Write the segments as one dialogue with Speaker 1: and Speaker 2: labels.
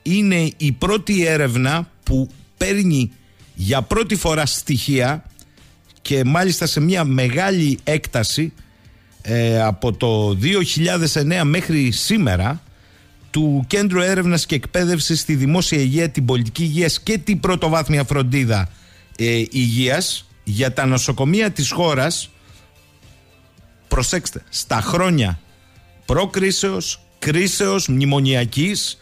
Speaker 1: είναι η πρώτη έρευνα που παίρνει για πρώτη φορά στοιχεία και μάλιστα σε μια μεγάλη έκταση από το 2009 μέχρι σήμερα του Κέντρου Έρευνας και Εκπαίδευσης στη Δημόσια Υγεία, την Πολιτική Υγείας και την Πρωτοβάθμια Φροντίδα Υγείας για τα νοσοκομεία της χώρας, προσέξτε, στα χρόνια προκρίσεως, κρίσεως, μνημονιακής,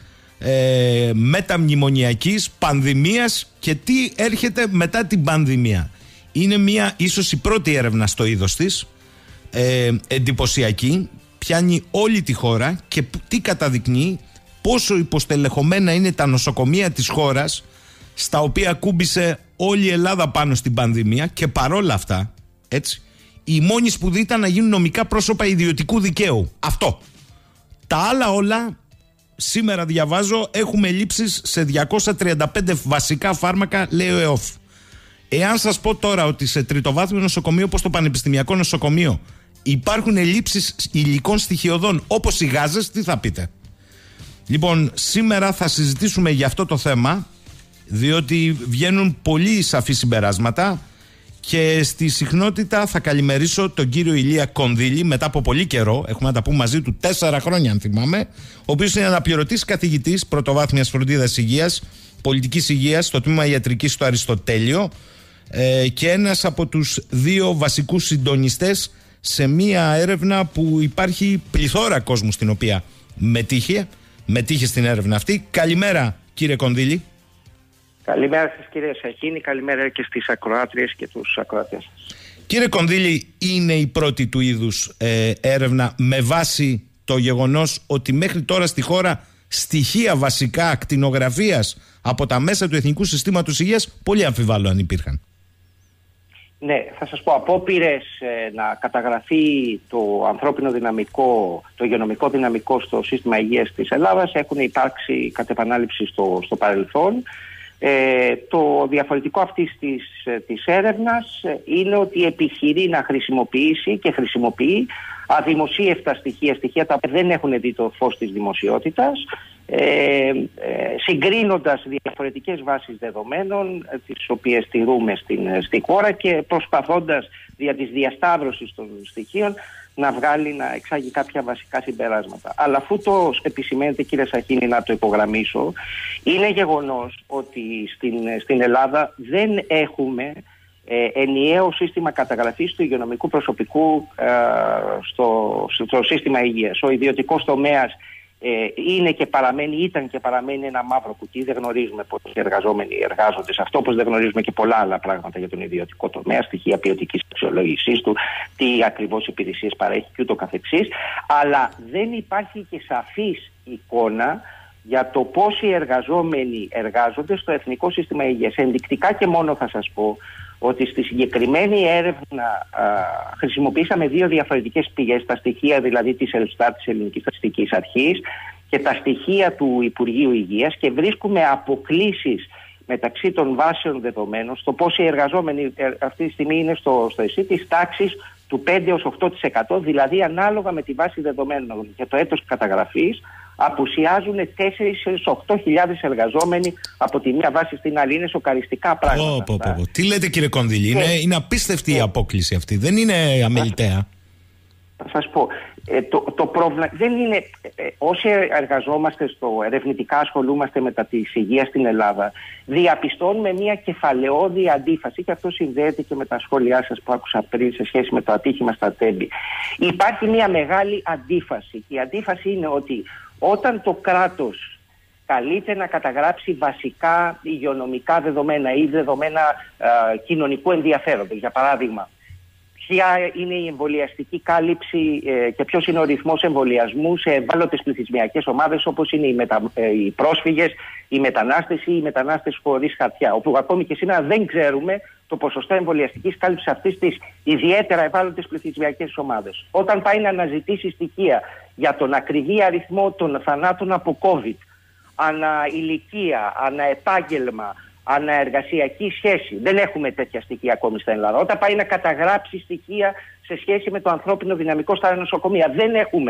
Speaker 1: μεταμνημονιακής, πανδημίας και τι έρχεται μετά την πανδημία. Είναι μια ίσως η πρώτη έρευνα στο είδος της, εντυπωσιακή, πιάνει όλη τη χώρα και τι καταδεικνύει, πόσο υποστελεχωμένα είναι τα νοσοκομεία της χώρας, στα οποία κούμπησε όλη η Ελλάδα πάνω στην πανδημία, και παρόλα αυτά, έτσι, η μόνη σπουδή ήταν να γίνουν νομικά πρόσωπα ιδιωτικού δικαίου. Αυτό. Τα άλλα όλα, σήμερα διαβάζω, έχουμε ελλείψεις σε 235 βασικά φάρμακα, λέει ο ΕΟΦ. Εάν σας πω τώρα ότι σε τριτοβάθμιο νοσοκομείο όπως το Πανεπιστημιακό Νοσοκομείο υπάρχουν ελλείψεις υλικών στοιχειωδών όπως οι γάζες, τι θα πείτε? Λοιπόν, σήμερα θα συζητήσουμε για αυτό το θέμα, διότι βγαίνουν πολύ σαφή συμπεράσματα, και στη συχνότητα θα καλημερίσω τον κύριο Ηλία Κονδύλη, μετά από πολύ καιρό, έχουμε να τα πούμε μαζί του 4 χρόνια αν θυμάμαι, ο οποίος είναι αναπληρωτής καθηγητής πρωτοβάθμιας φροντίδας υγείας, πολιτικής υγείας στο τμήμα ιατρικής στο Αριστοτέλειο, και ένας από τους 2 βασικούς συντονιστές σε μία έρευνα που υπάρχει πληθώρα κόσμου στην οποία μετήχε στην έρευνα αυτή. Καλημέρα κύριε Κονδύλη.
Speaker 2: Καλημέρα σας κύριε Σαχίνη, καλημέρα και στις ακροάτριες και τους ακροατές.
Speaker 1: Κύριε Κονδύλη, είναι η πρώτη του είδους έρευνα με βάση το γεγονός ότι μέχρι τώρα στη χώρα στοιχεία βασικά ακτινογραφίας από τα μέσα του Εθνικού Συστήματος Υγείας πολύ αμφιβάλλω αν υπήρχαν.
Speaker 2: Ναι, θα σας πω, απόπειρες να καταγραφεί το ανθρώπινο δυναμικό, το υγειονομικό δυναμικό στο σύστημα υγείας της Ελλάδας έχουν υπάρξει κατ' επανάληψη στο παρελθόν. Το διαφορετικό αυτής της έρευνας είναι ότι επιχειρεί να χρησιμοποιήσει και χρησιμοποιεί αδημοσίευτα στοιχεία τα οποία δεν έχουν δει το φως της δημοσιότητας, συγκρίνοντας διαφορετικές βάσεις δεδομένων τις οποίες τηρούμε στη χώρα και προσπαθώντας δια της διασταύρωσης των στοιχείων να εξάγει κάποια βασικά συμπεράσματα. Αλλά αφού το επισημαίνετε κύριε Σαχίνη, να το υπογραμμίσω, είναι γεγονός ότι στην Ελλάδα δεν έχουμε ενιαίο σύστημα καταγραφής του υγειονομικού προσωπικού στο σύστημα υγείας. Ο ιδιωτικός τομέας ήταν και παραμένει ένα μαύρο κουτί. Δεν γνωρίζουμε πώς οι εργαζόμενοι εργάζονται σε αυτό, όπως δεν γνωρίζουμε και πολλά άλλα πράγματα για τον ιδιωτικό τομέα, στοιχεία ποιοτικής αξιολόγησής του, τι ακριβώς υπηρεσίες παρέχει και ούτω καθεξής. Αλλά δεν υπάρχει και σαφής εικόνα για το πόσοι εργαζόμενοι εργάζονται στο Εθνικό Σύστημα Υγείας. Ενδεικτικά και μόνο θα σας πω ότι στη συγκεκριμένη έρευνα χρησιμοποίησαμε 2 διαφορετικές πηγές, τα στοιχεία δηλαδή της Ελστάτ, της Ελληνικής Στατιστικής Αρχής, και τα στοιχεία του Υπουργείου Υγείας, και βρίσκουμε αποκλίσεις μεταξύ των βάσεων δεδομένων στο πόσοι εργαζόμενοι αυτή τη στιγμή είναι στο ΕΣΥ της τάξης του 5-8%, δηλαδή ανάλογα με τη βάση δεδομένων και το έτος καταγραφής απουσιάζουν 4-8.000 εργαζόμενοι από τη μία βάση στην άλλη. Είναι σοκαριστικά πράγματα.
Speaker 1: Τι λέτε κύριε Κονδύλη, είναι απίστευτη η απόκλιση αυτή, δεν είναι αμεληταία.
Speaker 2: Θα σας πω, το πρόβλημα δεν είναι, όσοι εργαζόμαστε ερευνητικά ασχολούμαστε με τα της υγείας στην Ελλάδα, διαπιστώνουμε μια κεφαλαιώδη αντίφαση, και αυτό συνδέεται και με τα σχόλιά σας που άκουσα πριν σε σχέση με το ατύχημα στα Τέμπη. Υπάρχει μια μεγάλη αντίφαση. Η αντίφαση είναι ότι όταν το κράτος καλείται να καταγράψει βασικά υγειονομικά δεδομένα ή δεδομένα κοινωνικού ενδιαφέροντος, για παράδειγμα, ποια είναι η εμβολιαστική κάλυψη και ποιος είναι ο ρυθμός εμβολιασμού σε ευάλωτες πληθυσμιακές ομάδες όπως είναι οι πρόσφυγες, οι μετανάστες ή οι μετανάστες χωρίς χαρτιά, όπου ακόμη και σήμερα δεν ξέρουμε το ποσοστό εμβολιαστικής κάλυψης αυτής της ιδιαίτερα ευάλωτες πληθυσμιακές ομάδες. Όταν πάει να αναζητήσει στοιχεία για τον ακριβή αριθμό των θανάτων από COVID, ανά ηλικία, ανά επάγγελμα, αναεργασιακή σχέση, δεν έχουμε τέτοια στοιχεία ακόμη στην Ελλάδα. Όταν πάει να καταγράψει στοιχεία σε σχέση με το ανθρώπινο δυναμικό στα νοσοκομεία, δεν έχουμε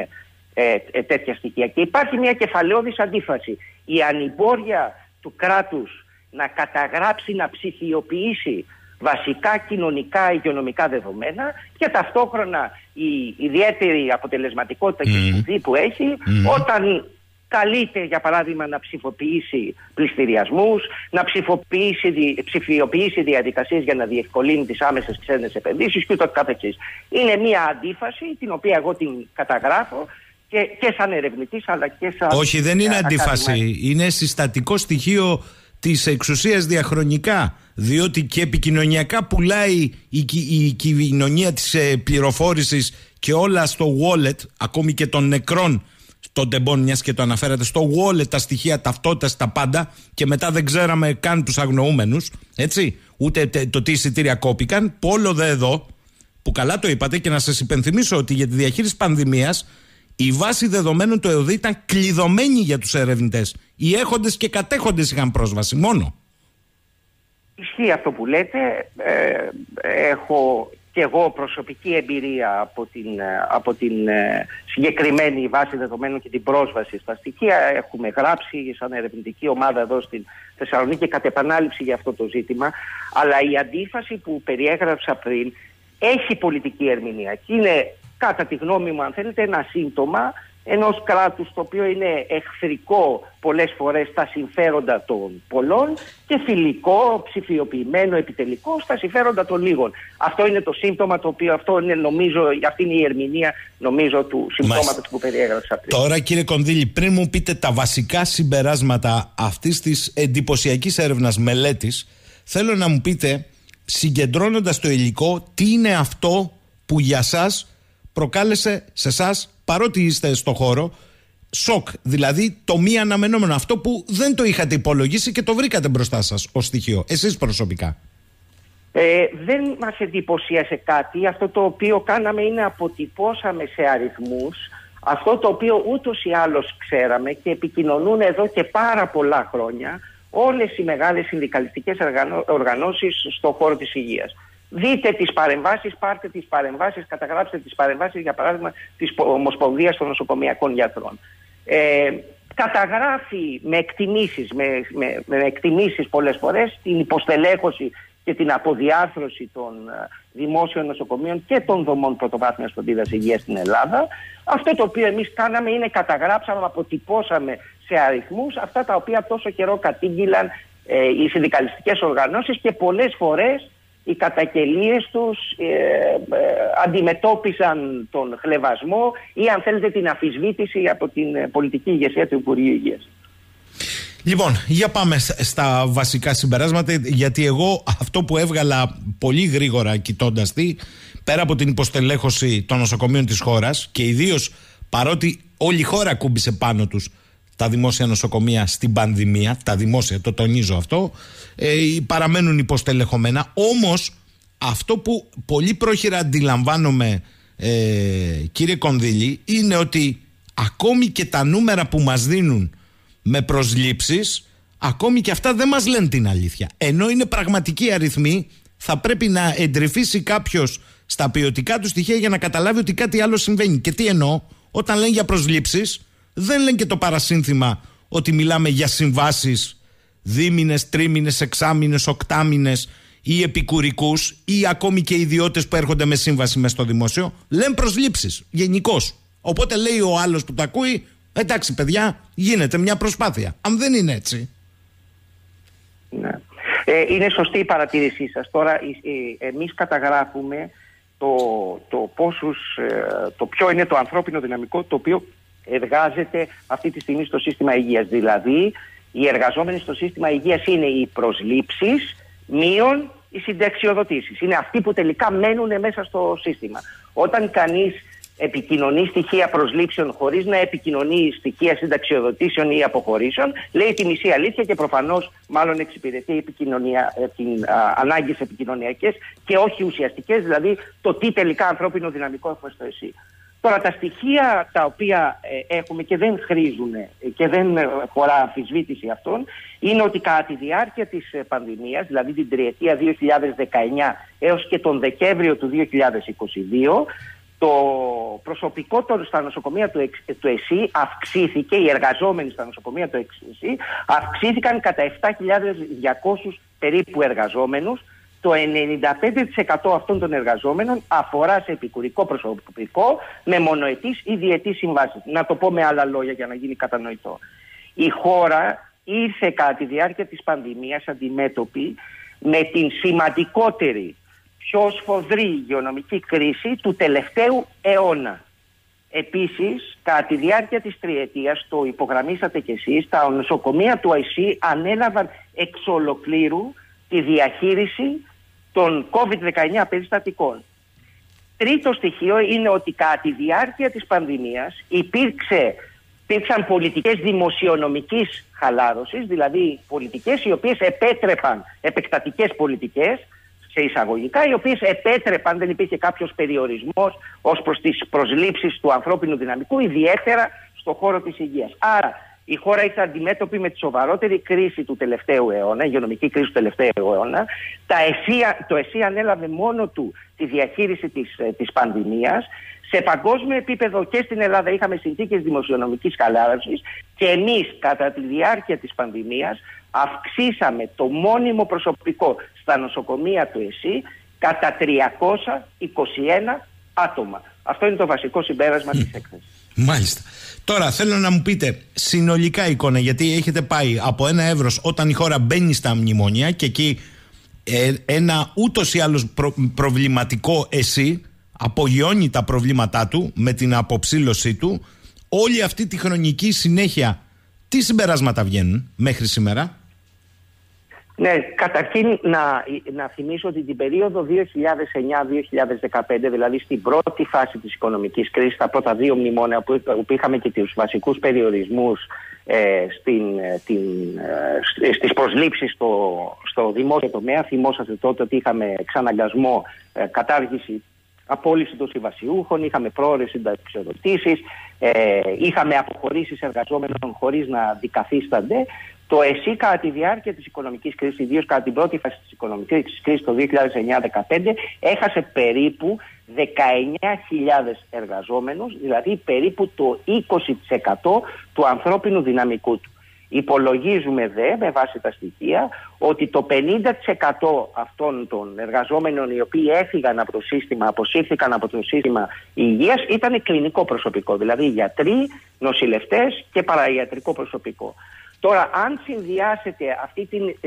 Speaker 2: τέτοια στοιχεία. Και υπάρχει μια κεφαλαιώδης αντίφαση. Η ανημπόρια του κράτους να καταγράψει, να ψηφιοποιήσει βασικά κοινωνικά υγειονομικά δεδομένα και ταυτόχρονα η ιδιαίτερη αποτελεσματικότητα και σπουδή που έχει όταν καλείται, για παράδειγμα, να ψηφοποιήσει πληστηριασμούς, να ψηφιοποιήσει διαδικασίες για να διευκολύνει τις άμεσες ξένες επενδύσεις και ούτω καθεξής. Είναι μια αντίφαση την οποία εγώ την καταγράφω και σαν ερευνητής αλλά και σαν...
Speaker 1: Όχι, δεν είναι αντίφαση. Είναι συστατικό στοιχείο της εξουσίας διαχρονικά. Διότι και επικοινωνιακά πουλάει η κοινωνία της πληροφόρησης και όλα στο wallet, ακόμη και των νεκρών των τεμπών, μιας και το αναφέρατε, στο wallet τα στοιχεία ταυτότητας, τα πάντα, και μετά δεν ξέραμε καν τους αγνοούμενους, έτσι, ούτε το τι εισιτήρια κόπηκαν. Πόλο δε εδώ, που καλά το είπατε, και να σας υπενθυμίσω ότι για τη διαχείριση πανδημίας η βάση δεδομένων του ΕΟΔΗ ήταν κλειδωμένη για τους ερευνητές. Οι έχοντες και κατέχοντες είχαν πρόσβαση μόνο.
Speaker 2: Ισχύει αυτό που λέτε. Έχω και εγώ προσωπική εμπειρία από την συγκεκριμένη βάση δεδομένων και την πρόσβαση στα στοιχεία. Έχουμε γράψει σαν ερευνητική ομάδα εδώ στην Θεσσαλονίκη κατ' επανάληψη για αυτό το ζήτημα. Αλλά η αντίφαση που περιέγραψα πριν έχει πολιτική ερμηνεία και είναι, κατά τη γνώμη μου, αν θέλετε, ένα σύμπτωμα ενός κράτους το οποίο είναι εχθρικό πολλές φορές στα συμφέροντα των πολλών και φιλικό, ψηφιοποιημένο, επιτελικό στα συμφέροντα των λίγων. Αυτό είναι το σύμπτωμα το οποίο αυτή είναι η ερμηνεία, νομίζω, του συμπτώματος που περιέγραψα πριν.
Speaker 1: Τώρα, κύριε Κονδύλη, πριν μου πείτε τα βασικά συμπεράσματα αυτής της εντυπωσιακής έρευνας μελέτης, θέλω να μου πείτε, συγκεντρώνοντας το υλικό, τι είναι αυτό που για σας προκάλεσε σε εσάς, παρότι είστε στο χώρο, σοκ, δηλαδή το μη αναμενόμενο, αυτό που δεν το είχατε υπολογίσει και το βρήκατε μπροστά σας ως στοιχείο, εσείς προσωπικά.
Speaker 2: Δεν μας εντυπωσίασε κάτι. Αυτό το οποίο κάναμε είναι αποτυπώσαμε σε αριθμούς αυτό το οποίο ούτως ή άλλως ξέραμε και επικοινωνούν εδώ και πάρα πολλά χρόνια όλες οι μεγάλες συνδικαλιστικές οργανώσεις στον χώρο της υγείας. Δείτε τις παρεμβάσεις, πάρτε τις παρεμβάσεις, καταγράψτε τις παρεμβάσεις, για παράδειγμα, της Ομοσπονδίας των Νοσοκομειακών Γιατρών. Καταγράφει με εκτιμήσεις πολλές φορές την υποστελέχωση και την αποδιάρθρωση των δημόσιων νοσοκομείων και των δομών πρωτοβάθμιας φροντίδας υγείας στην Ελλάδα. Αυτό το οποίο εμείς κάναμε είναι καταγράψαμε, αποτυπώσαμε σε αριθμούς αυτά τα οποία τόσο καιρό κατήγγυλαν οι συνδικαλιστικές οργανώσεις και πολλές φορές οι καταγγελίες τους αντιμετώπισαν τον χλευασμό ή, αν θέλετε, την αμφισβήτηση από την πολιτική ηγεσία του Υπουργείου Υγείας.
Speaker 1: Λοιπόν, για πάμε στα βασικά συμπεράσματα, γιατί εγώ αυτό που έβγαλα πολύ γρήγορα κοιτώντας πέρα από την υποστελέχωση των νοσοκομείων της χώρας και ιδίως παρότι όλη η χώρα κούμπησε πάνω τους τα δημόσια νοσοκομεία στην πανδημία, τα δημόσια, το τονίζω αυτό, παραμένουν υποστελεχωμένα. Όμως αυτό που πολύ πρόχειρα αντιλαμβάνομαι, κύριε Κονδύλη, είναι ότι ακόμη και τα νούμερα που μας δίνουν με προσλήψεις, ακόμη και αυτά δεν μας λένε την αλήθεια. Ενώ είναι πραγματικοί αριθμοί, θα πρέπει να εντρυφήσει κάποιος στα ποιοτικά του στοιχεία για να καταλάβει ότι κάτι άλλο συμβαίνει. Και τι εννοώ, όταν λένε για προσλήψεις, δεν λένε και το παρασύνθημα ότι μιλάμε για συμβάσεις δίμηνες, τρίμηνες, εξάμηνες, οκτάμηνες ή επικουρικούς ή ακόμη και ιδιώτες που έρχονται με σύμβαση μες στο δημόσιο. Λένε προσλήψεις γενικώς. Οπότε λέει ο άλλος που τα ακούει, εντάξει παιδιά, γίνεται μια προσπάθεια. Αν δεν είναι έτσι.
Speaker 2: Ναι. Είναι σωστή η παρατήρησή σας. Τώρα εμείς καταγράφουμε το ποιο είναι το ανθρώπινο δυναμικό το οποίο εργάζεται αυτή τη στιγμή στο σύστημα υγείας. Δηλαδή, οι εργαζόμενοι στο σύστημα υγείας είναι οι προσλήψεις μείον οι συνταξιοδοτήσεις. Είναι αυτοί που τελικά μένουν μέσα στο σύστημα. Όταν κανείς επικοινωνεί στοιχεία προσλήψεων χωρίς να επικοινωνεί στοιχεία συνταξιοδοτήσεων ή αποχωρήσεων, λέει τη μισή αλήθεια και προφανώς μάλλον εξυπηρετεί ανάγκες επικοινωνιακές και όχι ουσιαστικές, δηλαδή το τι τελικά ανθρώπινο δυναμικό έχουμε στο ΕΣΥ. Τώρα, τα στοιχεία τα οποία έχουμε και δεν χρήζουν και δεν χωρά αμφισβήτηση αυτών, είναι ότι κατά τη διάρκεια της πανδημίας, δηλαδή την τριετία 2019 έως και τον Δεκέμβριο του 2022, Το προσωπικό στα νοσοκομεία του ΕΣΥ αυξήθηκε, οι εργαζόμενοι στα νοσοκομεία του ΕΣΥ αυξήθηκαν κατά 7.200 περίπου εργαζόμενους. Το 95% αυτών των εργαζόμενων αφορά σε επικουρικό προσωπικό με μονοετής ή διετής συμβάσεις. Να το πω με άλλα λόγια για να γίνει κατανοητό. Η χώρα ήρθε κατά τη διάρκεια της πανδημίας αντιμέτωπη με την σημαντικότερη, πιο σφοδρή υγειονομική κρίση του τελευταίου αιώνα. Επίσης, κατά τη διάρκεια της τριετίας, το υπογραμμίσατε κι εσείς, τα νοσοκομεία του ΑΕΣΥ ανέλαβαν εξ ολοκλήρου τη διαχείριση των COVID-19 περιστατικών. Τρίτο στοιχείο είναι ότι κατά τη διάρκεια της πανδημίας υπήρξαν πολιτικές δημοσιονομικής χαλάρωσης, δηλαδή πολιτικές οι οποίες επέτρεπαν, επεκτατικές πολιτικές, σε εισαγωγικά, οι οποίες επέτρεπαν, δεν υπήρχε κάποιος περιορισμός ως προς τις προσλήψεις του ανθρώπινου δυναμικού, ιδιαίτερα στον χώρο της υγείας. Άρα, η χώρα ήρθε αντιμέτωπη με τη σοβαρότερη κρίση του τελευταίου αιώνα, υγειονομική κρίση του τελευταίου αιώνα. Το ΕΣΥ ανέλαβε μόνο του τη διαχείριση της πανδημίας. Σε παγκόσμιο επίπεδο και στην Ελλάδα είχαμε συνθήκες δημοσιονομικής χαλάρωσης και εμείς κατά τη διάρκεια της πανδημίας αυξήσαμε το μόνιμο προσωπικό στα νοσοκομεία του ΕΣΥ κατά 321 άτομα. Αυτό είναι το βασικό συμπέρασμα της έκθεσης.
Speaker 1: Μάλιστα. Τώρα θέλω να μου πείτε συνολικά εικόνα, γιατί έχετε πάει από ένα εύρος όταν η χώρα μπαίνει στα μνημόνια και εκεί ένα ούτως ή άλλως προβληματικό ΕΣΥ απογειώνει τα προβλήματά του με την αποψήλωσή του. Όλη αυτή τη χρονική συνέχεια, τι συμπεράσματα βγαίνουν μέχρι σήμερα?
Speaker 2: Ναι, καταρχήν να θυμίσω ότι την περίοδο 2009-2015, δηλαδή στην πρώτη φάση της οικονομικής κρίσης, τα πρώτα δύο μνημόνια που είχαμε και τους βασικούς περιορισμούς στις προσλήψεις στο δημόσιο τομέα, θυμόσαστε τότε ότι είχαμε εξαναγκασμό, κατάργηση, απόλυση των συμβασιούχων, είχαμε πρόορες συνταξιοδοτήσεις, είχαμε αποχωρήσεις εργαζόμενων χωρίς να δικαθίστανται. Το ΕΣΥ κατά τη διάρκεια της οικονομικής κρίσης, ιδίως κατά την πρώτη φάση της οικονομικής κρίσης το 2009-2015, έχασε περίπου 19.000 εργαζόμενους, δηλαδή περίπου το 20% του ανθρώπινου δυναμικού του. Υπολογίζουμε με βάση τα στοιχεία ότι το 50% αυτών των εργαζόμενων οι οποίοι έφυγαν από το σύστημα, αποσύρθηκαν από το σύστημα υγείας, ήταν κλινικό προσωπικό, δηλαδή γιατροί, νοσηλευτές και παραϊατρικό προσωπικό. Τώρα, αν συνδυάσετε αυτή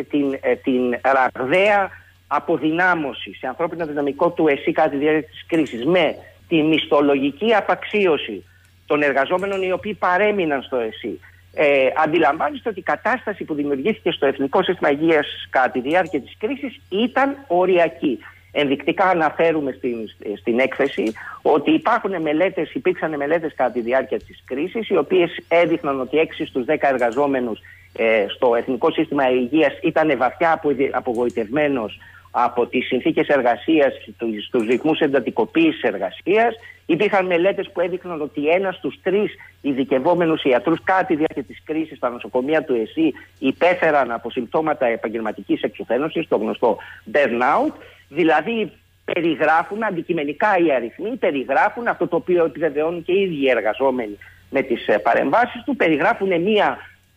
Speaker 2: την ραγδαία αποδυνάμωση σε ανθρώπινο δυναμικό του ΕΣΥ κατά τη διάρκεια της κρίσης με τη μισθολογική απαξίωση των εργαζόμενων οι οποίοι παρέμειναν στο ΕΣΥ, αντιλαμβάνεστε ότι η κατάσταση που δημιουργήθηκε στο Εθνικό Σύστημα Υγείας κατά τη διάρκεια της κρίσης ήταν οριακή. Ενδεικτικά αναφέρουμε στην έκθεση ότι υπήρξαν μελέτες κατά τη διάρκεια της κρίσης, οι οποίες έδειχναν ότι 6 στους 10 εργαζόμενους στο Εθνικό Σύστημα Υγείας ήταν βαθιά απογοητευμένος από τις συνθήκες εργασίας, τους ρυθμούς εντατικοποίησης εργασίας. Υπήρχαν μελέτες που έδειχναν ότι 1 στους 3 ειδικευόμενους ιατρούς κατά τη διάρκεια της κρίσης στα νοσοκομεία του ΕΣΥ υπέφεραν από συμπτώματα επαγγελματικής εξουθένωσης, το γνωστό burnout. Δηλαδή περιγράφουν αντικειμενικά οι αριθμοί, περιγράφουν αυτό το οποίο επιβεβαιώνουν και οι ίδιοι εργαζόμενοι με τις παρεμβάσεις του, περιγράφουν μια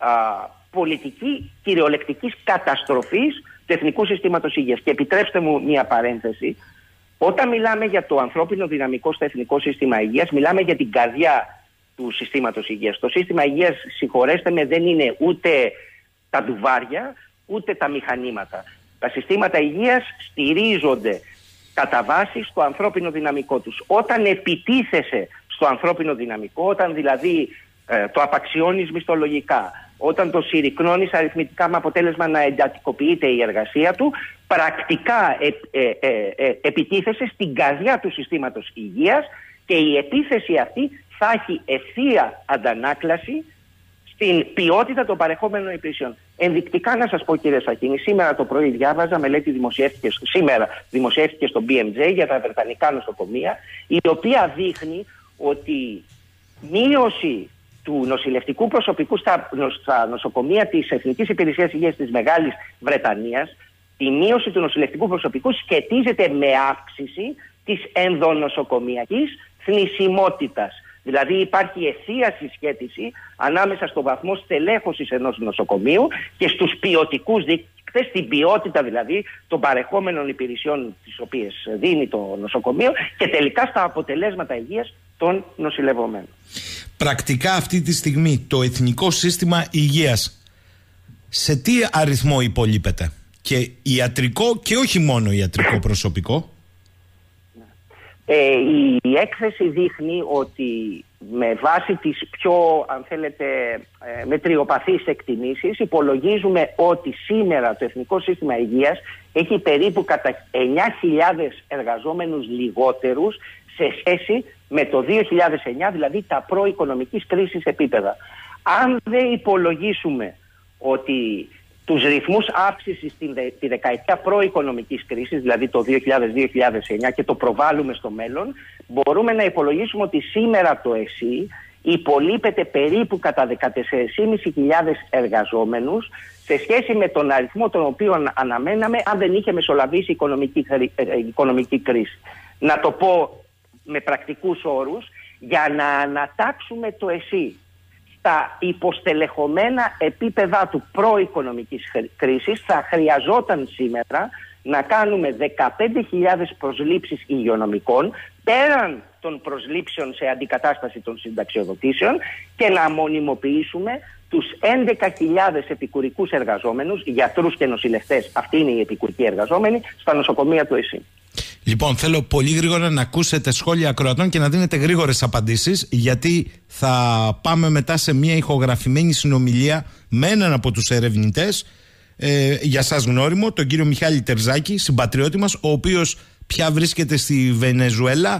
Speaker 2: πολιτική κυριολεκτικής καταστροφής του Εθνικού Συστήματος Υγείας. Και επιτρέψτε μου μια παρένθεση. Όταν μιλάμε για το ανθρώπινο δυναμικό στο Εθνικό Σύστημα Υγείας, μιλάμε για την καρδιά του Συστήματος Υγείας. Το Σύστημα Υγείας, συγχωρέστε με, δεν είναι ούτε τα ντουβάρια, ούτε τα μηχανήματα. Τα συστήματα υγείας στηρίζονται κατά βάση στο ανθρώπινο δυναμικό τους. Όταν επιτίθεσαι στο ανθρώπινο δυναμικό, όταν δηλαδή το απαξιώνεις μισθολογικά, όταν το συρρικνώνεις αριθμητικά με αποτέλεσμα να εντατικοποιείται η εργασία του, πρακτικά επιτίθεσαι στην καρδιά του συστήματος υγείας και η επίθεση αυτή θα έχει ευθεία αντανάκλαση στην ποιότητα των παρεχόμενων υπηρεσιών. Ενδεικτικά να σας πω, κύριε Σαχίνη, σήμερα το πρωί διάβαζα μελέτη δημοσιεύτηκε στο BMJ για τα βρετανικά νοσοκομεία, η οποία δείχνει ότι μείωση του νοσηλευτικού προσωπικού στα νοσοκομεία της Εθνικής Υπηρεσίας Υγείας της Μεγάλης Βρετανίας, η μείωση του νοσηλευτικού προσωπικού σχετίζεται με αύξηση της ενδονοσοκομιακής θνησιμότητας. Δηλαδή υπάρχει ευθεία συσχέτιση ανάμεσα στο βαθμό στελέχωσης ενός νοσοκομείου και στους ποιοτικούς δείκτες, την ποιότητα δηλαδή των παρεχόμενων υπηρεσιών τις οποίες δίνει το νοσοκομείο και τελικά στα αποτελέσματα υγείας των νοσηλευομένων.
Speaker 1: Πρακτικά αυτή τη στιγμή το Εθνικό Σύστημα Υγείας σε τι αριθμό υπολείπεται? Και ιατρικό και όχι μόνο ιατρικό προσωπικό.
Speaker 2: Η έκθεση δείχνει ότι με βάση τις πιο, αν θέλετε, μετριοπαθείς εκτιμήσεις υπολογίζουμε ότι σήμερα το Εθνικό Σύστημα Υγείας έχει περίπου κατά 9.000 εργαζόμενους λιγότερους σε σχέση με το 2009, δηλαδή τα προοικονομικής κρίσης επίπεδα. Αν δεν υπολογίσουμε ότι τους ρυθμούς αύξησης τη δεκαετία προοικονομικής κρίσης, δηλαδή το 2000-2009 και το προβάλλουμε στο μέλλον, μπορούμε να υπολογίσουμε ότι σήμερα το ΕΣΥ υπολείπεται περίπου κατά 14.500 εργαζόμενους σε σχέση με τον αριθμό τον οποίο αναμέναμε αν δεν είχε μεσολαβήσει οικονομική κρίση. Να το πω με πρακτικούς όρους, για να ανατάξουμε το ΕΣΥ στα υποστελεχωμένα επίπεδα του προοικονομικής κρίσης θα χρειαζόταν σήμερα να κάνουμε 15.000 προσλήψεις υγειονομικών πέραν των προσλήψεων σε αντικατάσταση των συνταξιοδοτήσεων και να μονιμοποιήσουμε τους 11.000 επικουρικούς εργαζόμενους, γιατρούς και νοσηλευτές, αυτοί είναι οι επικουρικοί εργαζόμενοι, στα νοσοκομεία του ΕΣΥ.
Speaker 1: Λοιπόν, θέλω πολύ γρήγορα να ακούσετε σχόλια ακροατών και να δίνετε γρήγορες απαντήσεις, γιατί θα πάμε μετά σε μια ηχογραφημένη συνομιλία με έναν από τους ερευνητές, για σας γνώριμο, τον κύριο Μιχάλη Τερζάκη, συμπατριώτη μας, ο οποίος πια βρίσκεται στη Βενεζουέλα,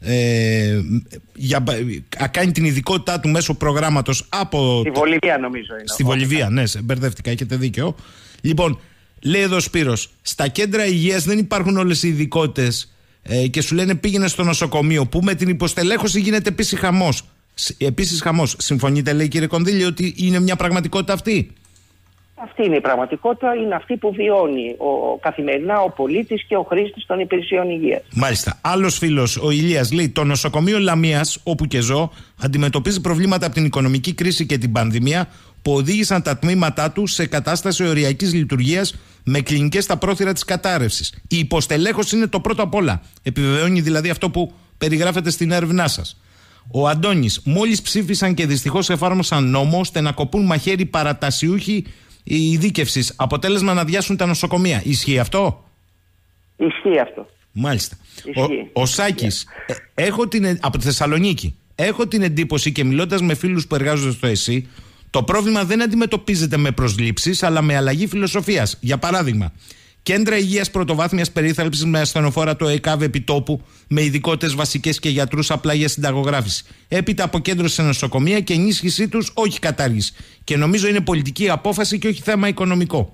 Speaker 1: κάνει την ειδικότητά του μέσω προγράμματος από...
Speaker 2: Στη Βολιβία νομίζω είναι.
Speaker 1: Στη Βολιβία, ναι, μπερδεύτηκα, έχετε δίκιο. Λοιπόν, λέει εδώ Σπύρος, στα κέντρα υγείας δεν υπάρχουν όλες οι ειδικότητες και σου λένε πήγαινε στο νοσοκομείο, που με την υποστελέχωση γίνεται επίσης χαμός. Συμφωνείτε, λέει, κύριε Κονδύλη, ότι είναι μια πραγματικότητα αυτή?
Speaker 2: Αυτή είναι η πραγματικότητα, είναι αυτή που βιώνει καθημερινά ο πολίτης και ο χρήστης των υπηρεσιών υγείας.
Speaker 1: Μάλιστα. Άλλος φίλος, ο Ηλίας, λέει: το νοσοκομείο Λαμίας, όπου και ζω, αντιμετωπίζει προβλήματα από την οικονομική κρίση και την πανδημία που οδήγησαν τα τμήματά του σε κατάσταση οριακής λειτουργίας με κλινικές στα πρόθυρα της κατάρρευσης. Η υποστελέχωση είναι το πρώτο απ' όλα. Επιβεβαιώνει δηλαδή αυτό που περιγράφεται στην έρευνά σας. Ο Αντώνης: μόλις ψήφισαν και δυστυχώς εφάρμοσαν νόμο ώστε να κοπούν μαχαίρι παρατασιούχοι ειδίκευσης. Αποτέλεσμα να αδειάσουν τα νοσοκομεία. Ισχύει αυτό?
Speaker 2: Ισχύει αυτό.
Speaker 1: Μάλιστα. Ο Σάκης, από τη Θεσσαλονίκη, έχω την εντύπωση και μιλώντας με φίλους που εργάζονται στο ΕΣΥ, το πρόβλημα δεν αντιμετωπίζεται με προσλήψεις αλλά με αλλαγή φιλοσοφίας. Για παράδειγμα, κέντρα υγείας πρωτοβάθμιας περίθαλψης με ασθενοφόρα το ΕΚΑΒ επιτόπου, με ειδικότητες βασικές και γιατρούς απλά για συνταγογράφηση. Έπειτα αποκέντρωση σε νοσοκομεία και ενίσχυσή τους, όχι κατάργηση. Και νομίζω είναι πολιτική απόφαση και όχι θέμα οικονομικό.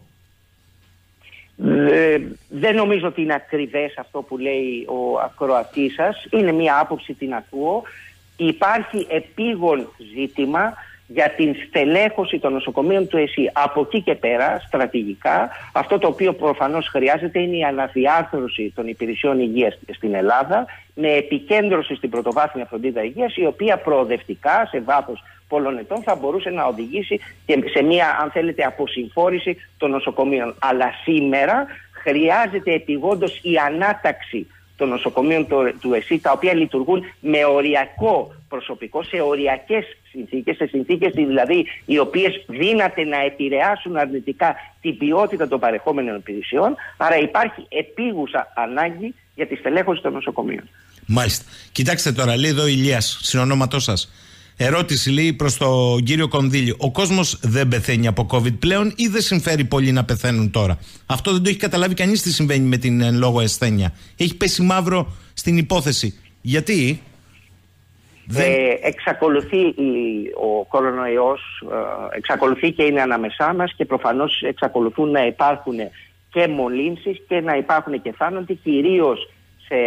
Speaker 2: Δεν νομίζω ότι είναι ακριβές αυτό που λέει ο ακροατής σας. Είναι μια άποψη, την ακούω. Υπάρχει επίγον ζήτημα για την στελέχωση των νοσοκομείων του ΕΣΥ. Από εκεί και πέρα, στρατηγικά, αυτό το οποίο προφανώς χρειάζεται είναι η αναδιάρθρωση των υπηρεσιών υγείας στην Ελλάδα, με επικέντρωση στην πρωτοβάθμια φροντίδα υγείας, η οποία προοδευτικά, σε βάθος πολλών ετών, θα μπορούσε να οδηγήσει και σε μια, αν θέλετε, αποσυμφόρηση των νοσοκομείων. Αλλά σήμερα χρειάζεται επιγόντως η ανάταξη των νοσοκομείων του ΕΣΥ, τα οποία λειτουργούν με οριακό προσωπικό, σε οριακές συνθήκες, σε συνθήκες δηλαδή οι οποίες δύναται να επηρεάσουν αρνητικά την ποιότητα των παρεχόμενων υπηρεσιών. Άρα υπάρχει επίγουσα ανάγκη για τη στελέχωση των νοσοκομείων.
Speaker 1: Μάλιστα. Κοιτάξτε τώρα, λέει εδώ Ηλίας, συνονόματός σας. Ερώτηση, λέει, προς τον κύριο Κονδύλη. Ο κόσμος δεν πεθαίνει από COVID πλέον ή δεν συμφέρει πολύ να πεθαίνουν τώρα? Αυτό δεν το έχει καταλάβει κανείς τι συμβαίνει με την εν λόγω ασθένεια. Έχει πέσει μαύρο στην υπόθεση. Γιατί?
Speaker 2: Εξακολουθεί ο κορονοϊός, εξακολουθεί και είναι ανάμεσά μας και προφανώς εξακολουθούν να υπάρχουν και μολύνσεις και να υπάρχουν και θάνατοι, κυρίως σε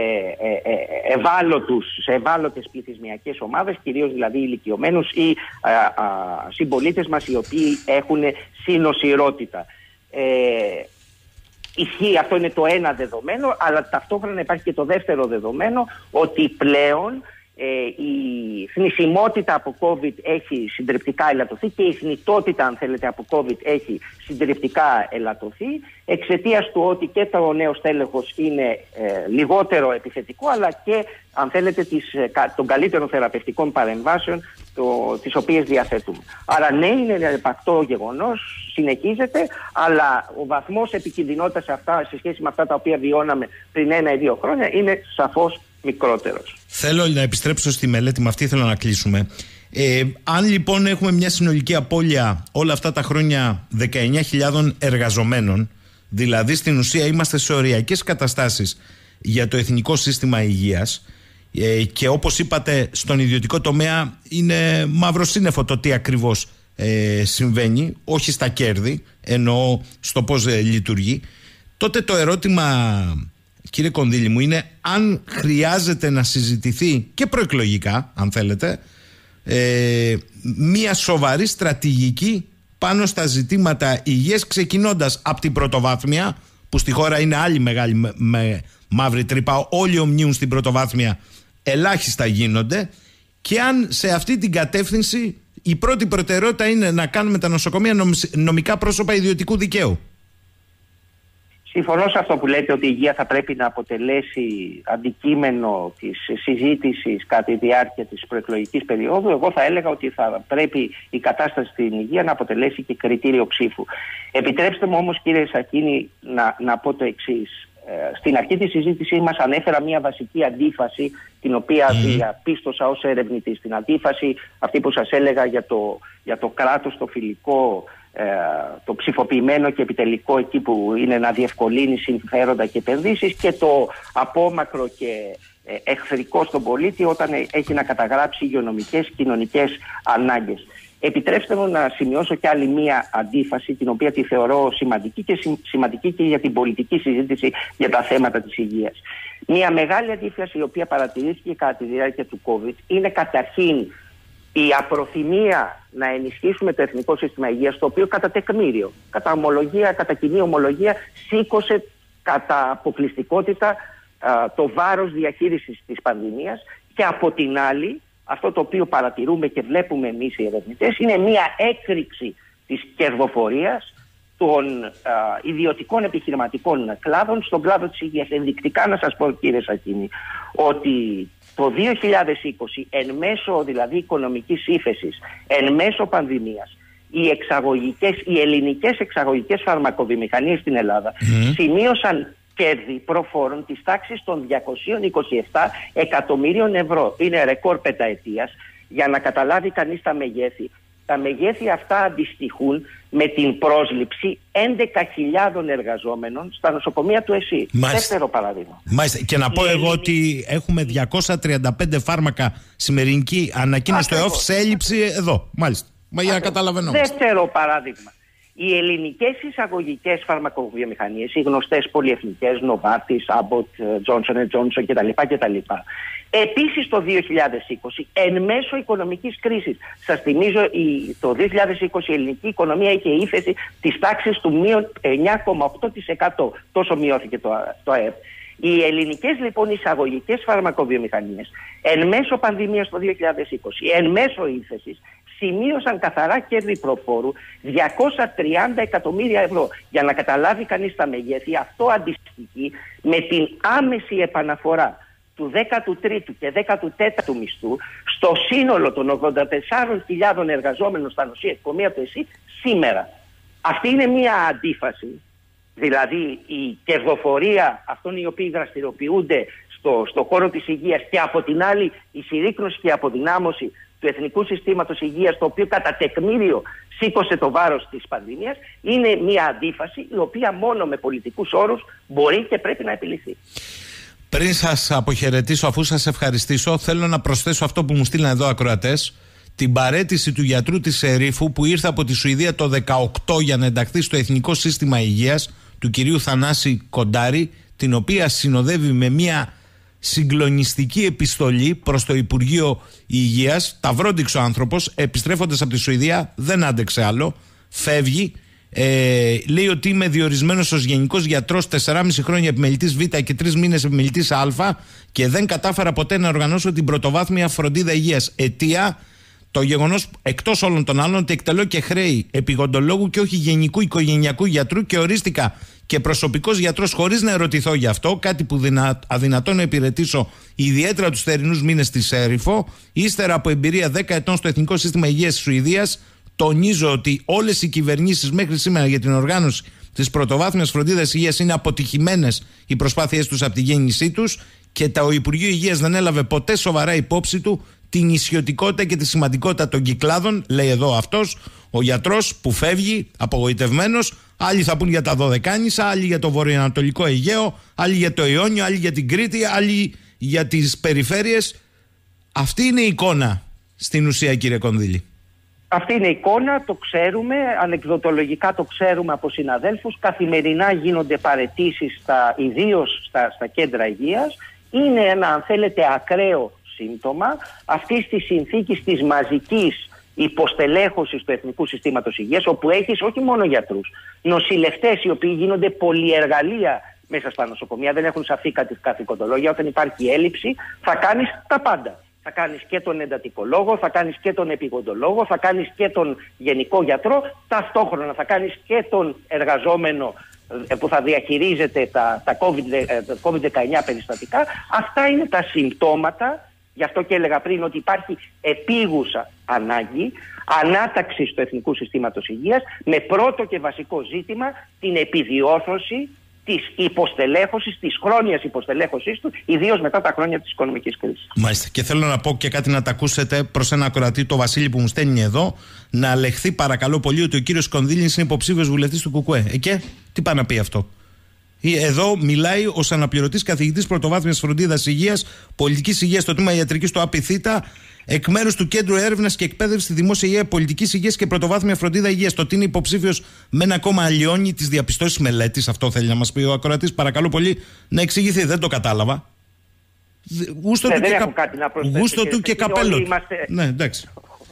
Speaker 2: ευάλωτες πληθυσμιακές ομάδες, κυρίως δηλαδή ηλικιωμένους ή συμπολίτες μας οι οποίοι έχουν συνοσηρότητα. Ισχύει, αυτό είναι το ένα δεδομένο, αλλά ταυτόχρονα υπάρχει και το δεύτερο δεδομένο, ότι πλέον η θνησιμότητα από COVID έχει συντριπτικά ελαττωθεί και η θνητότητα, αν θέλετε, από COVID έχει συντριπτικά ελαττωθεί, εξαιτίας του ότι και το νέο στέλεχος είναι λιγότερο επιθετικό, αλλά και, αν θέλετε, των καλύτερων θεραπευτικών παρεμβάσεων τις οποίες διαθέτουμε. Άρα ναι, είναι επακτό γεγονός, συνεχίζεται, αλλά ο βαθμός επικινδυνότητας σε σχέση με αυτά τα οποία βιώναμε πριν 1 ή 2 χρόνια είναι σαφώς μικρότερος.
Speaker 1: Θέλω να επιστρέψω στη μελέτη, με αυτή θέλω να κλείσουμε. Αν λοιπόν έχουμε μια συνολική απώλεια όλα αυτά τα χρόνια 19.000 εργαζομένων, δηλαδή στην ουσία είμαστε σε οριακές καταστάσεις για το Εθνικό Σύστημα Υγείας, και όπως είπατε στον ιδιωτικό τομέα είναι μαύρο σύννεφο το τι ακριβώς συμβαίνει, όχι στα κέρδη, εννοώ στο πώς λειτουργεί. Τότε το ερώτημα, κύριε Κονδύλη μου, είναι αν χρειάζεται να συζητηθεί και προεκλογικά, αν θέλετε, μια σοβαρή στρατηγική πάνω στα ζητήματα υγείας, ξεκινώντας από την πρωτοβάθμια, που στη χώρα είναι άλλη μεγάλη μαύρη τρύπα, όλοι ομνίουν στην πρωτοβάθμια, ελάχιστα γίνονται, και αν σε αυτή την κατεύθυνση η πρώτη προτεραιότητα είναι να κάνουμε τα νοσοκομεία νομικά πρόσωπα ιδιωτικού δικαίου.
Speaker 2: Συμφωνώ σε αυτό που λέτε, ότι η υγεία θα πρέπει να αποτελέσει αντικείμενο της συζήτησης κατά τη διάρκεια της προεκλογικής περίοδου. Εγώ θα έλεγα ότι θα πρέπει η κατάσταση στην υγεία να αποτελέσει και κριτήριο ψήφου. Επιτρέψτε μου όμως, κύριε Σαχίνη, να πω το εξής. Στην αρχή της συζήτησής μας ανέφερα μια βασική αντίφαση, την οποία διαπίστωσα ως ερευνητής. Την αντίφαση αυτή που σας έλεγα για το κράτος, το φιλικό, το ψηφοποιημένο και επιτελικό, εκεί που είναι να διευκολύνει συμφέροντα και επενδύσεις, και το απόμακρο και εχθρικό στον πολίτη όταν έχει να καταγράψει υγειονομικές, κοινωνικές ανάγκες. Επιτρέψτε μου να σημειώσω και άλλη μία αντίφαση, την οποία τη θεωρώ σημαντική και για την πολιτική συζήτηση για τα θέματα της υγείας. Μία μεγάλη αντίφαση, η οποία παρατηρήθηκε κατά τη διάρκεια του COVID, είναι καταρχήν η απροθυμία να ενισχύσουμε το Εθνικό Σύστημα Υγείας, το οποίο κατά τεκμήριο, κατά κοινή ομολογία, σήκωσε κατά αποκλειστικότητα το βάρος διαχείρισης της πανδημίας, και από την άλλη, αυτό το οποίο παρατηρούμε και βλέπουμε εμείς οι ερευνητές, είναι μια έκρηξη της κερδοφορίας των ιδιωτικών επιχειρηματικών κλάδων στον κλάδο της υγείας. Ενδεικτικά να σας πω, κύριε Σαχίνη, ότι το 2020, εν μέσω δηλαδή οικονομικής ύφεσης, εν μέσω πανδημίας, οι ελληνικές εξαγωγικές φαρμακοβιομηχανίες στην Ελλάδα σημείωσαν κέρδη προφόρων της τάξης των 227 εκατομμύριων ευρώ. Είναι ρεκόρ πενταετίας. Για να καταλάβει κανείς τα μεγέθη. Τα μεγέθη αυτά αντιστοιχούν με την πρόσληψη 11.000 εργαζόμενων στα νοσοκομεία του ΕΣΥ. Δεύτερο παράδειγμα.
Speaker 1: Μάλιστα. Και να πω εγώ ότι έχουμε 235 φάρμακα σημερινή ανακοίνωση στο ΕΟΦ σε έλλειψη εδώ. Μάλιστα. Για να καταλαβαίνω.
Speaker 2: Δεύτερο παράδειγμα. Οι ελληνικές εισαγωγικές φαρμακοβιομηχανίες, οι γνωστές πολυεθνικές, Novartis, Abbott, Johnson & Johnson κτλ. Επίσης το 2020, εν μέσω οικονομικής κρίσης, σας θυμίζω, το 2020 η ελληνική οικονομία είχε ύφεση της τάξης του μείον 9,8%. Τόσο μειώθηκε το ΑΕΠ. Οι ελληνικές λοιπόν εισαγωγικές φαρμακοβιομηχανίες, εν μέσω πανδημίας το 2020, εν μέσω ύφεσης, σημείωσαν καθαρά κέρδη προφόρου 230 εκατομμύρια ευρώ. Για να καταλάβει κανείς τα μεγέθη, αυτό αντιστοιχεί με την άμεση επαναφορά του 13ου και 14ου μισθού στο σύνολο των 84.000 εργαζόμενων στα νοσοκομεία του ΕΣΥ σήμερα. Αυτή είναι μια αντίφαση. Δηλαδή η κερδοφορία αυτών οι οποίοι δραστηριοποιούνται στο χώρο της υγείας, και από την άλλη η συρρίκνωση και η αποδυνάμωση του Εθνικού Συστήματος Υγείας, το οποίο κατά τεκμήριο σήκωσε το βάρος της πανδημίας, είναι μια αντίφαση η οποία μόνο με πολιτικούς όρους μπορεί και πρέπει να επιληθεί.
Speaker 1: Πριν σας αποχαιρετήσω, αφού σας ευχαριστήσω, θέλω να προσθέσω αυτό που μου στείλαν εδώ ακροατές, την παραίτηση του γιατρού της Ερήφου που ήρθε από τη Σουηδία το 2018 για να ενταχθεί στο Εθνικό Σύστημα Υγείας, του κυρίου Θανάση Κοντάρη, την οποία συνοδεύει με μια συγκλονιστική επιστολή προς το Υπουργείο Υγείας. Ταυρόντιξε ο άνθρωπος, επιστρέφοντας από τη Σουηδία, δεν άντεξε άλλο, φεύγει λέει ότι είμαι διορισμένος ως γενικός γιατρός 4,5 χρόνια επιμελητής Β και 3 μήνες επιμελητής Α και δεν κατάφερα ποτέ να οργανώσω την πρωτοβάθμια φροντίδα υγείας. Αιτία το γεγονός, εκτός όλων των άλλων, ότι εκτελώ και χρέη επιγοντολόγου και όχι γενικού οικογενειακού γιατρού και ορίστηκα και προσωπικός γιατρός χωρίς να ερωτηθώ γι' αυτό, κάτι που αδυνατό να υπηρετήσω ιδιαίτερα τους θερινούς μήνες στη Σέριφο. Ύστερα από εμπειρία 10 ετών στο Εθνικό Σύστημα Υγείας της Σουηδίας, τονίζω ότι όλες οι κυβερνήσεις μέχρι σήμερα για την οργάνωση της πρωτοβάθμιας φροντίδας υγείας είναι αποτυχημένες οι προσπάθειές τους από τη γέννησή τους και το Υπουργείο Υγείας δεν έλαβε ποτέ σοβαρά υπόψη του την ισιωτικότητα και τη σημαντικότητα των κυκλάδων. Λέει εδώ αυτός ο γιατρός που φεύγει απογοητευμένος. Άλλοι θα πούν για τα Δωδεκάνησα, άλλοι για το βορειοανατολικό Αιγαίο, άλλοι για το Ιόνιο, άλλοι για την Κρήτη, άλλοι για τις περιφέρειες. Αυτή είναι η εικόνα στην ουσία, κύριε Κονδύλη.
Speaker 2: Αυτή είναι η εικόνα, το ξέρουμε, ανεκδοτολογικά το ξέρουμε από συναδέλφους. Καθημερινά γίνονται παραιτήσεις, ιδίως στα κέντρα υγείας. Είναι ένα, αν θέλετε, ακραίο σύμπτωμα αυτής της συνθήκης της μαζικής υποστελέχωσης του Εθνικού Συστήματος Υγείας, όπου έχεις όχι μόνο γιατρούς, νοσηλευτές οι οποίοι γίνονται πολυεργαλεία μέσα στα νοσοκομεία, δεν έχουν σαφή καθηκοντολόγια. Όταν υπάρχει έλλειψη, θα κάνεις τα πάντα. Θα κάνεις και τον εντατικολόγο, θα κάνεις και τον επιγοντολόγο, θα κάνεις και τον γενικό γιατρό, ταυτόχρονα θα κάνεις και τον εργαζόμενο που θα διαχειρίζεται τα COVID-19 περιστατικά. Αυτά είναι τα συμπτώματα, γι' αυτό και έλεγα πριν ότι υπάρχει επίγουσα ανάγκη ανάταξης του Εθνικού Συστήματος Υγείας με πρώτο και βασικό ζήτημα την επιδιόρθωση της υποστελέχωσης, της χρόνιας υποστελέχωσης του, ιδίως μετά τα χρόνια της οικονομικής κρίσης. Μάλιστα.
Speaker 1: Και θέλω να πω και κάτι να τα ακούσετε προς ένα ακροατή, το Βασίλη που μου στέλνει εδώ, να λεχθεί παρακαλώ πολύ ότι ο κύριος Κονδύλης είναι υποψήφιος βουλευτής του ΚΚΕ. Και τι πάει να πει αυτό? Εδώ μιλάει ως αναπληρωτής καθηγητής πρωτοβάθμιας φροντίδας υγείας, πολιτικής υγείας στο τμήμα ιατρικής του ΑΠΙΘ, εκ μέρους του Κέντρου Έρευνας και Εκπαίδευσης στη Δημόσια Υγεία, Πολιτικής Υγείας και Πρωτοβάθμια Φροντίδα Υγείας. Το ότι είναι υποψήφιος με ένα κόμμα αλλοιώνει τις διαπιστώσεις μελέτης. Αυτό θέλει να μας πει ο ακροατής. Παρακαλώ πολύ να εξηγηθεί. Δεν το κατάλαβα. Γούστο του και καπέλο. Ναι, εντάξει.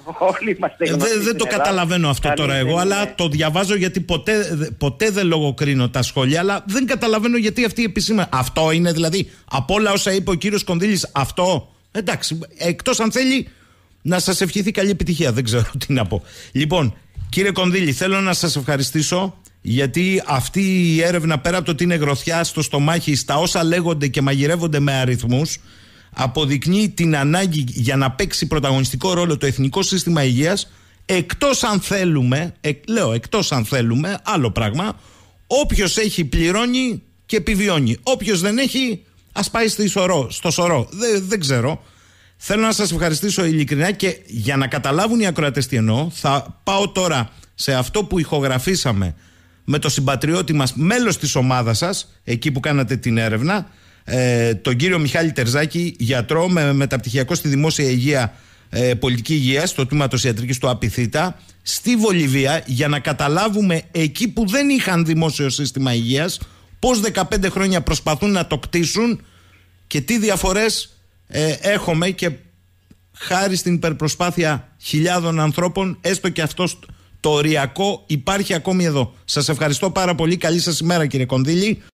Speaker 1: Δεν το καταλαβαίνω αυτό τώρα εγώ, αλλά το διαβάζω γιατί ποτέ δεν λογοκρίνω τα σχόλια, αλλά δεν καταλαβαίνω γιατί αυτή η επισήμανση. Αυτό είναι δηλαδή από όλα όσα είπε ο κύριος Κονδύλης, αυτό. Εντάξει, εκτός αν θέλει να σας ευχηθεί καλή επιτυχία, δεν ξέρω τι να πω. Λοιπόν, κύριε Κονδύλη, θέλω να σας ευχαριστήσω γιατί αυτή η έρευνα, πέρα από το ότι είναι γροθιά στο στομάχι στα όσα λέγονται και μαγειρεύονται με αριθμούς, αποδεικνύει την ανάγκη για να παίξει πρωταγωνιστικό ρόλο το Εθνικό Σύστημα Υγείας, εκτός αν θέλουμε, εκτός αν θέλουμε, άλλο πράγμα, όποιος έχει πληρώνει και επιβιώνει. Όποιος δεν έχει, ας πάει στο σωρό. Δεν ξέρω. Θέλω να σας ευχαριστήσω ειλικρινά και για να καταλάβουν οι ακροατές τι εννοώ, θα πάω τώρα σε αυτό που ηχογραφήσαμε με το συμπατριώτη μας, μέλος της ομάδας σας, εκεί που κάνατε την έρευνα, τον κύριο Μιχάλη Τερζάκη, γιατρό με μεταπτυχιακό στη Δημόσια Υγεία, Πολιτική Υγεία, στο τμήμα ιατρικής του ΑΠΙΘ, στη Βολιβία, για να καταλάβουμε εκεί που δεν είχαν δημόσιο σύστημα υγείας, πώς 15 χρόνια προσπαθούν να το κτίσουν και τι διαφορές έχουμε, και χάρη στην υπερπροσπάθεια χιλιάδων ανθρώπων, έστω και αυτό το οριακό υπάρχει ακόμη εδώ. Σας ευχαριστώ πάρα πολύ. Καλή σας ημέρα, κύριε Κονδύλη.